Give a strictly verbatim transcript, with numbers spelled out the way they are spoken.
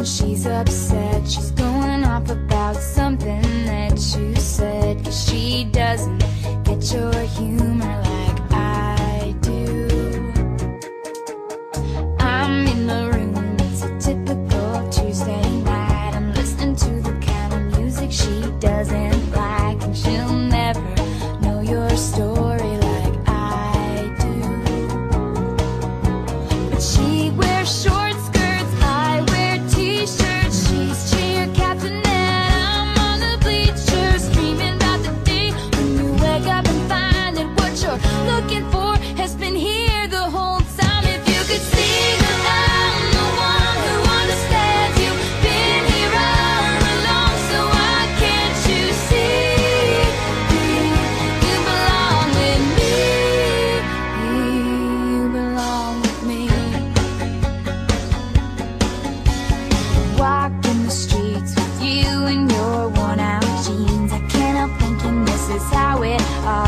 she's upset. She's going off about something that you said, 'cause she doesn't get your humor like I do. I'm in the room, it's a typical Tuesday night. I'm listening to the kind of music she doesn't like, and she'll never know your story like I do. But she wears short skirts, I wear t-shirts. She's cheer captain and I'm on the bleachers, screaming about the day when you wake up and find that what you're looking for has been here the whole time. If you could see that I'm the one who understands you, been here all along, so why can't you see? You belong with me, you belong with me. Walk in the streets with you in your worn out jeans. I can't help thinking this is how it all